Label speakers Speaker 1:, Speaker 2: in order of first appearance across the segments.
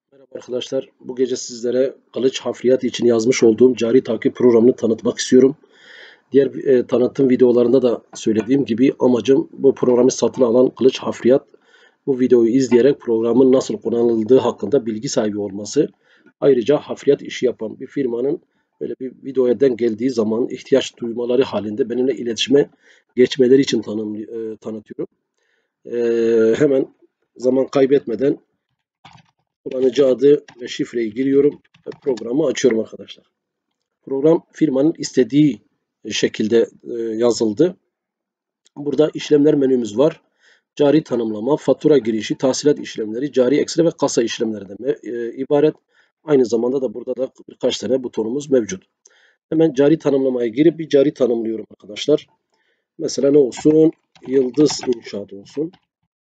Speaker 1: Merhaba arkadaşlar. Bu gece sizlere Kılıç Hafriyat için yazmış olduğum cari takip programını tanıtmak istiyorum. Diğer tanıtım videolarında da söylediğim gibi amacım bu programı satın alan Kılıç Hafriyat bu videoyu izleyerek programın nasıl kullanıldığı hakkında bilgi sahibi olması. Ayrıca hafriyat işi yapan bir firmanın böyle bir videoya denk geldiği zaman ihtiyaç duymaları halinde benimle iletişime geçmeleri için tanıtıyorum. Hemen zaman kaybetmeden kullanıcı adı ve şifreyi giriyorum ve programı açıyorum arkadaşlar. Program firmanın istediği şekilde yazıldı. Burada işlemler menümüz var. Cari tanımlama, fatura girişi, tahsilat işlemleri, cari ekstra ve kasa işlemlerinden ibaret. Aynı zamanda da burada da birkaç tane butonumuz mevcut. Hemen cari tanımlamaya girip bir cari tanımlıyorum arkadaşlar. Mesela ne olsun? Yıldız İnşaat olsun.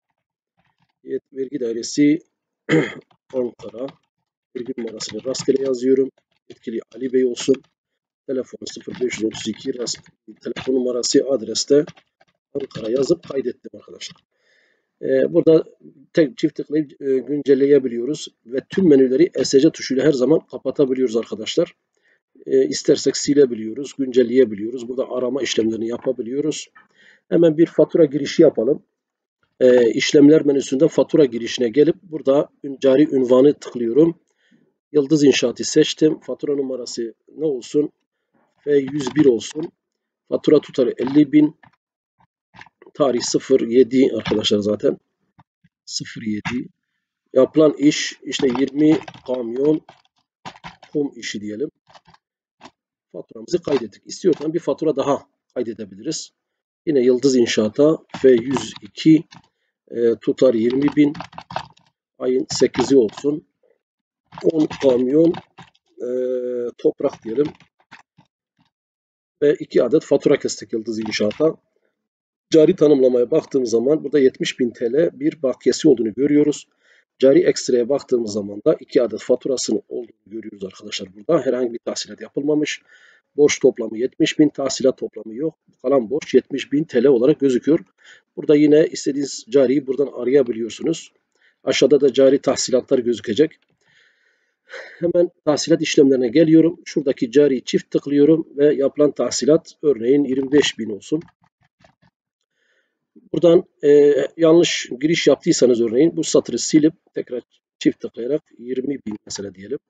Speaker 1: Vergi dairesi Ankara. Virgül numarasını rastgele yazıyorum. Yetkili Ali Bey olsun. Telefonu 0532 telefon numarası adreste Ankara yazıp kaydettim arkadaşlar. Burada tek çift tıklayıp güncelleyebiliyoruz ve tüm menüleri ESC tuşuyla her zaman kapatabiliyoruz arkadaşlar. İstersek silebiliyoruz, güncelleyebiliyoruz. Burada arama işlemlerini yapabiliyoruz. Hemen bir fatura girişi yapalım. İşlemler menüsünde fatura girişine gelip burada cari ünvanı tıklıyorum. Yıldız İnşaat'ı seçtim. Fatura numarası ne olsun? F101 olsun. Fatura tutarı 50.000. Tarih 07 arkadaşlar zaten. 07. Yapılan iş işte 20 kamyon kum işi diyelim. Faturamızı kaydettik. İstiyorsan bir fatura daha kaydedebiliriz. Yine Yıldız İnşaat'a F102 tutar 20.000. Ayın 8'i olsun. 10 kamyon toprak diyelim. Ve 2 adet fatura kestik Yıldız İnşaat'a. Cari tanımlamaya baktığımız zaman burada 70.000 TL bir bakiyesi olduğunu görüyoruz. Cari ekstraya baktığımız zaman da 2 adet faturasının olduğunu görüyoruz arkadaşlar burada. Herhangi bir tahsilat yapılmamış. Borç toplamı 70.000, tahsilat toplamı yok. Kalan borç 70.000 TL olarak gözüküyor. Burada yine istediğiniz cariyi buradan arayabiliyorsunuz. Aşağıda da cari tahsilatlar gözükecek. Hemen tahsilat işlemlerine geliyorum. Şuradaki cariyi çift tıklıyorum ve yapılan tahsilat örneğin 25.000 olsun. Buradan yanlış giriş yaptıysanız örneğin bu satırı silip tekrar çift tıklayarak 20.000 mesela diyelim.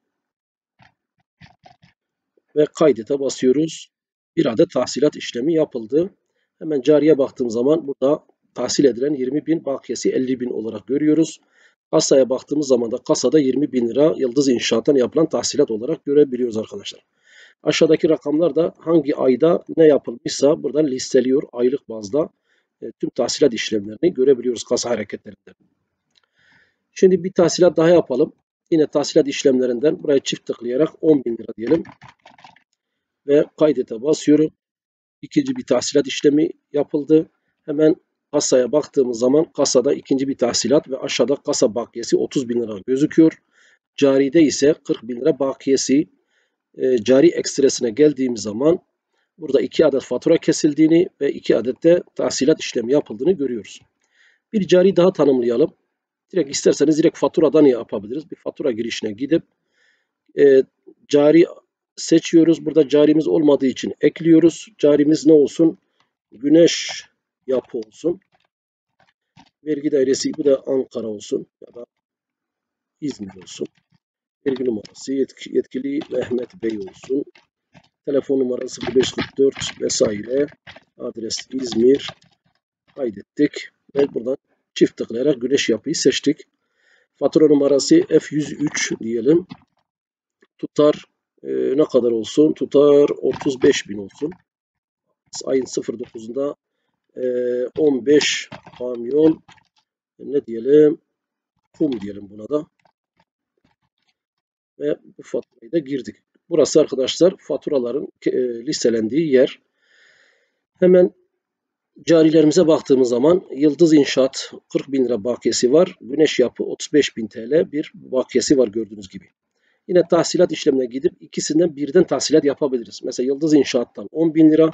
Speaker 1: Ve kaydete basıyoruz. Bir adet tahsilat işlemi yapıldı. Hemen cariye baktığım zaman burada tahsil edilen 20.000 bakiyesi 50.000 olarak görüyoruz. Kasaya baktığımız zaman da kasada 20.000 lira Yıldız İnşaat'tan yapılan tahsilat olarak görebiliyoruz arkadaşlar. Aşağıdaki rakamlar da hangi ayda ne yapılmışsa buradan listeliyor aylık bazda. Tüm tahsilat işlemlerini görebiliyoruz kasa hareketlerinden. Şimdi bir tahsilat daha yapalım. Yine tahsilat işlemlerinden buraya çift tıklayarak 10.000 lira diyelim. Ve kaydete basıyorum. İkinci bir tahsilat işlemi yapıldı. Hemen kasaya baktığımız zaman kasada ikinci bir tahsilat ve aşağıda kasa bakiyesi 30.000 lira gözüküyor. Caride ise 40.000 lira bakiyesi. Cari ekstresine geldiğimiz zaman burada 2 adet fatura kesildiğini ve 2 adet de tahsilat işlemi yapıldığını görüyoruz. Bir cari daha tanımlayalım. İsterseniz direkt faturadan yapabiliriz. Bir fatura girişine gidip cari seçiyoruz. Burada carimiz olmadığı için ekliyoruz. Carimiz ne olsun? Güneş yapı olsun. Vergi dairesi bu da Ankara olsun ya da İzmir olsun. Vergi numarası yetkili Mehmet Bey olsun. Telefon numarası 0544 vesaire. Adres İzmir. Kaydettik. Ve buradan çift tıklayarak güneş yapıyı seçtik. Fatura numarası F103 diyelim. Tutar ne kadar olsun? Tutar 35.000 olsun. Ayın 09'unda 15 kamyon ne diyelim? Kum diyelim buna da. Ve bu faturayı da girdik. Burası arkadaşlar faturaların listelendiği yer. Hemen carilerimize baktığımız zaman Yıldız İnşaat 40.000 lira bakiyesi var. Güneş Yapı 35.000 TL bir bakiyesi var gördüğünüz gibi. Yine tahsilat işlemine gidip ikisinden birden tahsilat yapabiliriz. Mesela Yıldız İnşaat'tan 10.000 lira,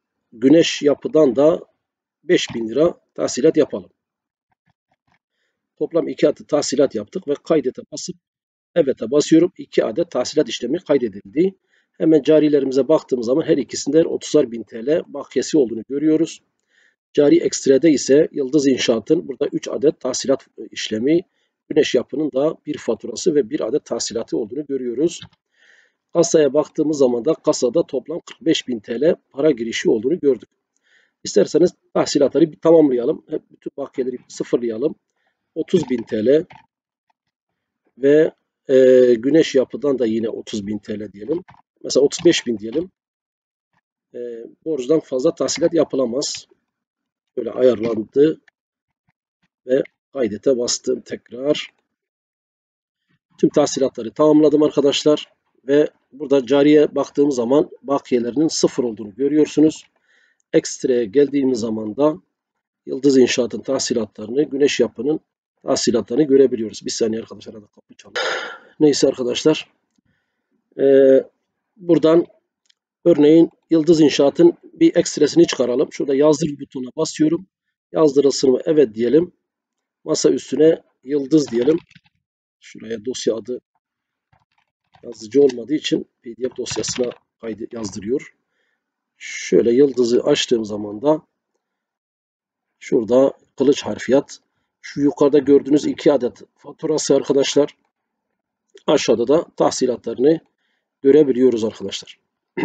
Speaker 1: Güneş Yapı'dan da 5.000 lira tahsilat yapalım. toplam 2 adet tahsilat yaptık ve kaydete basıp evet'e basıyorum. 2 adet tahsilat işlemi kaydedildi. Hemen carilerimize baktığımız zaman her ikisinde 30'ar bin TL bakiyesi olduğunu görüyoruz. Cari ekstrede ise Yıldız İnşaat'ın burada 3 adet tahsilat işlemi, Güneş Yapı'nın da bir faturası ve 1 adet tahsilatı olduğunu görüyoruz. Kasaya baktığımız zaman da kasada toplam 45.000 TL para girişi olduğunu gördük. İsterseniz tahsilatları bir tamamlayalım. Hep bütün bakiyeleri sıfırlayalım. 30.000 TL ve Güneş Yapı'dan da yine 30.000 TL diyelim. Mesela 35.000 diyelim. Borcudan fazla tahsilat yapılamaz. Böyle ayarlandı ve kaydete bastım tekrar. Tüm tahsilatları tamamladım arkadaşlar. Ve burada cariye baktığımız zaman bakiyelerinin sıfır olduğunu görüyorsunuz. Ekstraya geldiğimiz zaman da Yıldız İnşaat'ın tahsilatlarını, Güneş Yapı'nın tahsilatlarını görebiliyoruz. Bir saniye arkadaşlar, arada kapı çalıyor. Neyse arkadaşlar. Buradan örneğin Yıldız İnşaat'ın bir ekstresini çıkaralım. Şurada yazdır butonuna basıyorum. Yazdırılsın mı? Evet diyelim. Masa üstüne Yıldız diyelim. Şuraya dosya adı yazıcı olmadığı için PDF dosyasına yazdırıyor. Şöyle Yıldız'ı açtığım zaman da şurada kılıç harfiyat. Şu yukarıda gördüğünüz 2 adet faturası arkadaşlar. Aşağıda da tahsilatlarını görebiliyoruz arkadaşlar.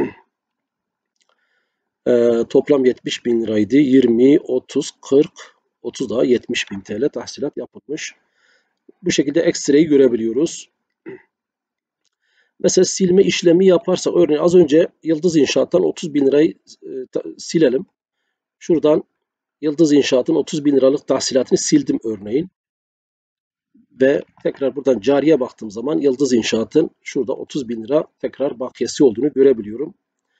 Speaker 1: Toplam 70.000 liraydı. 20, 30, 40, 30 daha 70.000 TL tahsilat yapılmış. Bu şekilde ekstreyi görebiliyoruz. Mesela silme işlemi yaparsak, örneğin az önce Yıldız İnşaat'tan 30.000 lirayı silelim. Şuradan Yıldız İnşaat'ın 30.000 liralık tahsilatını sildim örneğin. Ve tekrar buradan cariye baktığım zaman Yıldız İnşaat'ın şurada 30.000 lira tekrar bakiyesi olduğunu görebiliyorum.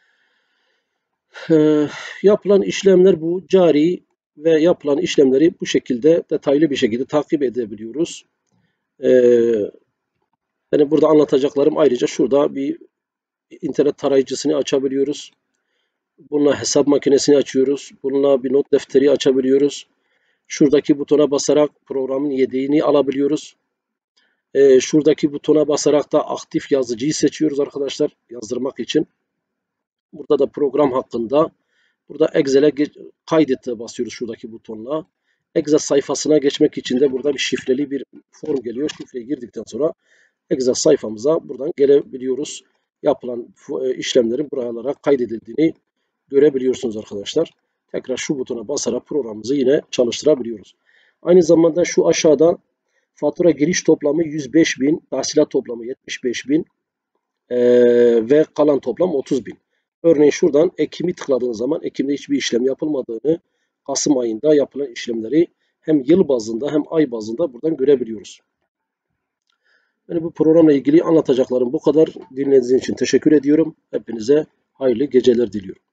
Speaker 1: Yapılan işlemler bu. Cari ve yapılan işlemleri bu şekilde detaylı bir şekilde takip edebiliyoruz. Yani burada anlatacaklarım, ayrıca şurada bir internet tarayıcısını açabiliyoruz. Bununla hesap makinesini açıyoruz. Bununla bir not defteri açabiliyoruz. Şuradaki butona basarak programın yedeğini alabiliyoruz. Şuradaki butona basarak da aktif yazıcıyı seçiyoruz arkadaşlar yazdırmak için. Burada da program hakkında, burada Excel'e kaydete basıyoruz şuradaki butonla. Excel sayfasına geçmek için de burada bir şifreli bir form geliyor. Şifreyi girdikten sonra Excel sayfamıza buradan gelebiliyoruz. Yapılan işlemlerin buralara kaydedildiğini görebiliyorsunuz arkadaşlar. Tekrar şu butona basarak programımızı yine çalıştırabiliyoruz. Aynı zamanda şu aşağıda fatura giriş toplamı 105.000, tahsilat toplamı 75.000 ve kalan toplam 30.000. Örneğin şuradan Ekim'i tıkladığınız zaman Ekim'de hiçbir işlem yapılmadığını, Kasım ayında yapılan işlemleri hem yıl bazında hem ay bazında buradan görebiliyoruz. Yani bu programla ilgili anlatacaklarım bu kadar. Dinlediğiniz için teşekkür ediyorum. Hepinize hayırlı geceler diliyorum.